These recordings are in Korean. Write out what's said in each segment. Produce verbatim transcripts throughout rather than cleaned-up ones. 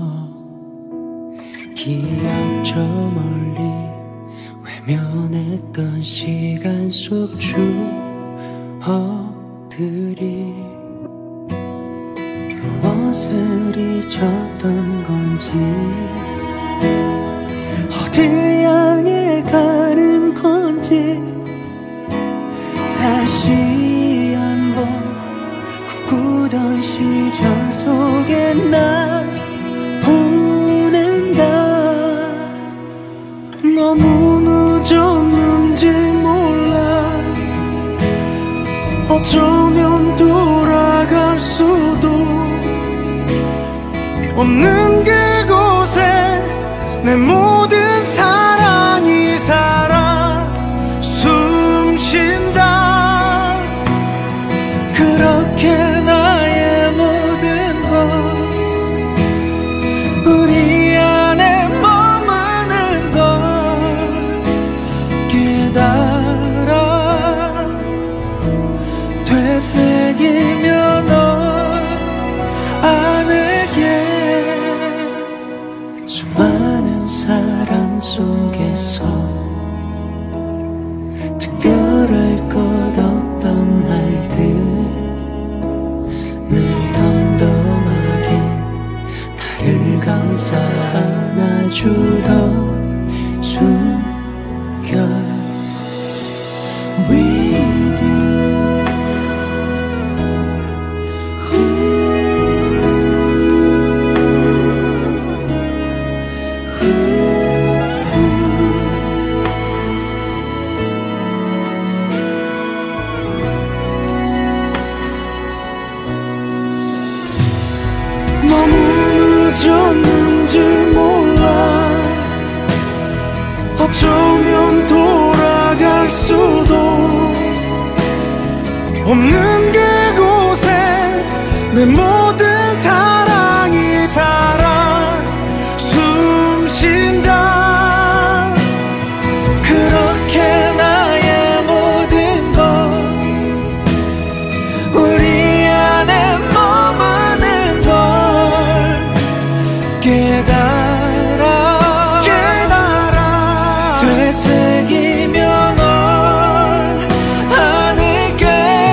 기억 저 멀리 외면했던 시간 속 추억들이 무엇을 잊었던 건지 어딜 향해 가는 건지 다시 한번 꿈꾸던 시절 속에 나 보낸다. 너무 늦었는지 몰라. 어쩌면 돌아갈 수도 없는 그곳에 내 모든 사랑이 살아 숨쉰다. 그렇게 나의 모든 것 우리 안에 머무는 걸 깨달아. 되새기며 널 안을게. 수많은 사람 속에서 특별할 것 없던 날들 늘 덤덤하게 나를 감싸 안아주던 숨결 With you. 너무 늦었는지 몰라. 어쩌면 돌아갈 수도 없는 그곳에 내 모든 사랑이 살아 숨쉰다. 그렇게 나의 모든 것 우리 안에 머무는 걸 깨달아. 깨달아. 되새기며 널 안을게.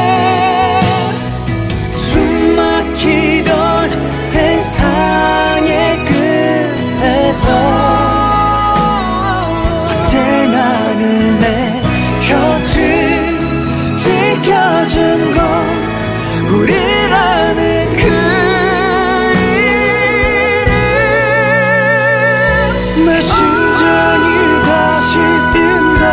숨 막히던 세상의 끝에서 언제나 늘 내 곁을 지켜준 건 우리라는 그 내 심장이 다시 뛴다.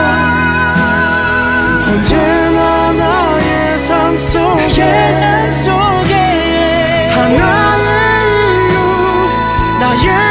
언제나 나의 삶 속에 하나의 이유 나의